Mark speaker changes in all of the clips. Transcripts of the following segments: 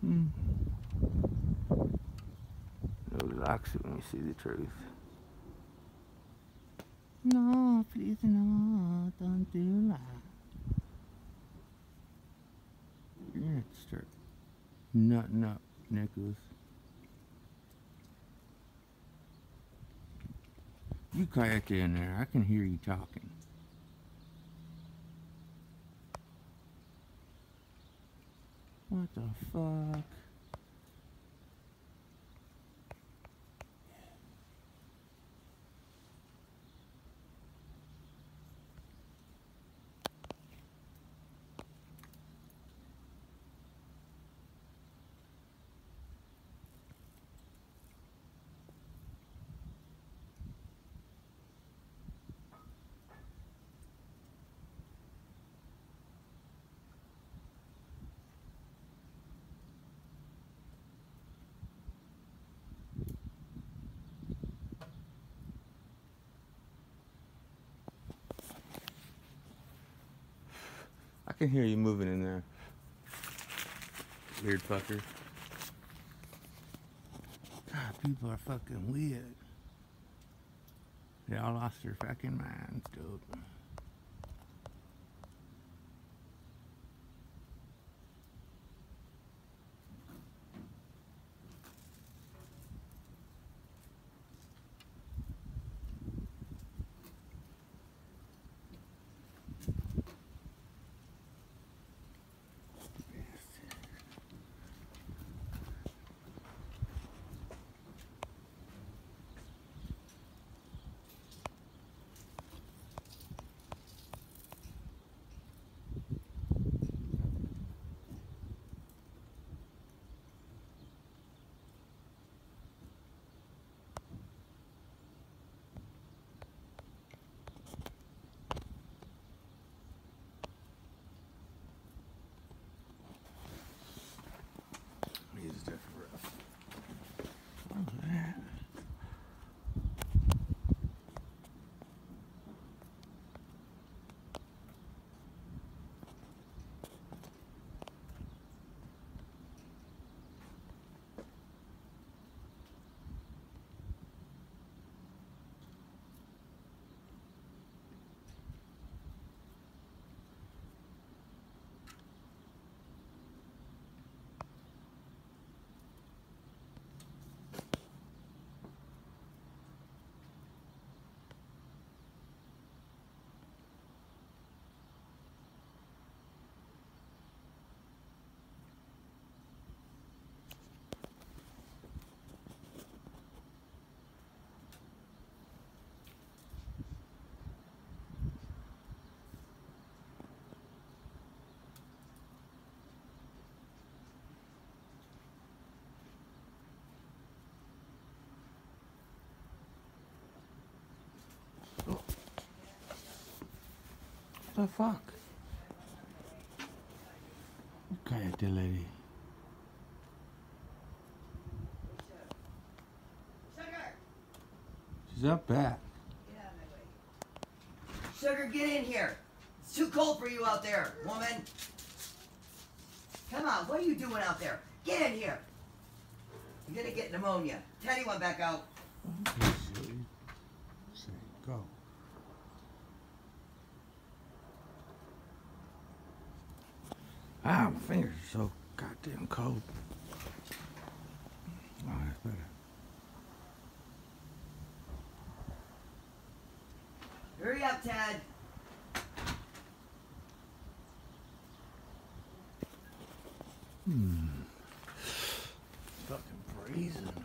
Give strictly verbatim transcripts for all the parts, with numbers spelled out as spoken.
Speaker 1: Hmm. Nobody likes it when you see the truth. No, please no, don't do that. You're gonna have to start nutting up, Nicholas. You quiet in there. I can hear you talking. What the fuck? I can hear you moving in there. Weird fucker. God, people are fucking weird. They all lost their fucking minds, dude. He's different rough. Oh, man. What the fuck? Okay, the lady. She's up back.
Speaker 2: Sugar, get in here. It's too cold for you out there, woman. Come on, what are you doing out there? Get in here. You're gonna get pneumonia. Teddy went back out.
Speaker 1: Say, go. Ah, my fingers are so goddamn cold. Oh, that's better.
Speaker 2: Hurry up, Ted.
Speaker 1: Hmm. Fucking freezing, dude.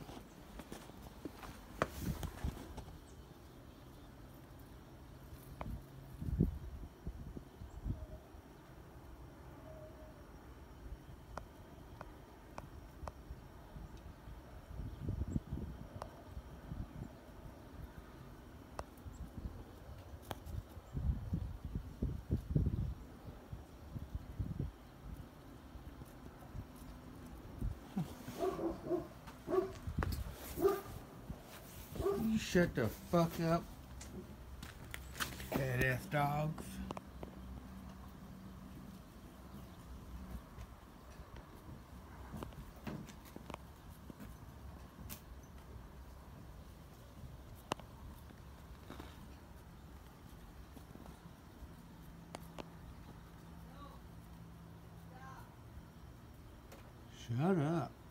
Speaker 1: You shut the fuck up, badass dogs. Shut up.